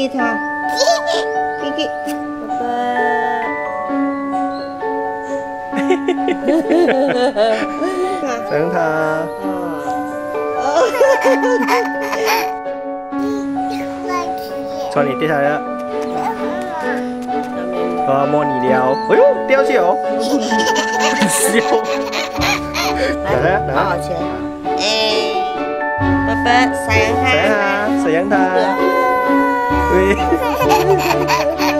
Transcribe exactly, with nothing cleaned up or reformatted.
Kiki thà. Kiki. Sáng tha. cho你跌下来了。我摸你撩，哎呦，掉下哦，笑。来来来， 好好切。哎，爸爸，sayang ha. Sayang ha, sayang ha. Wih.